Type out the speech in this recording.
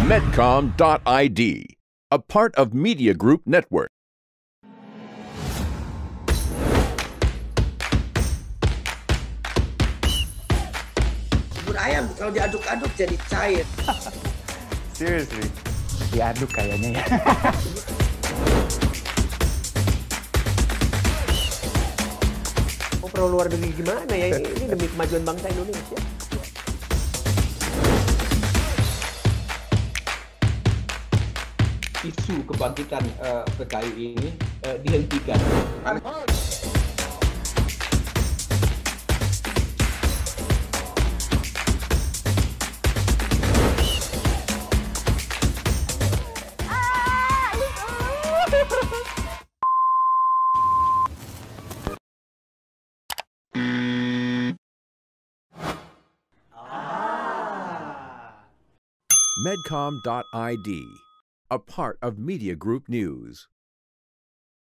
Medcom.id, a part of Media Group Network. Bubur ayam kalau diaduk-aduk jadi cair. Seriously, diaduk kayaknya ya. Oh, perlu luar negeri gimana ya? Ini demi kemajuan bangsa Indonesia. Isu kebangkitan PKI ini dihentikan. Medcom.id, a part of Media Group News.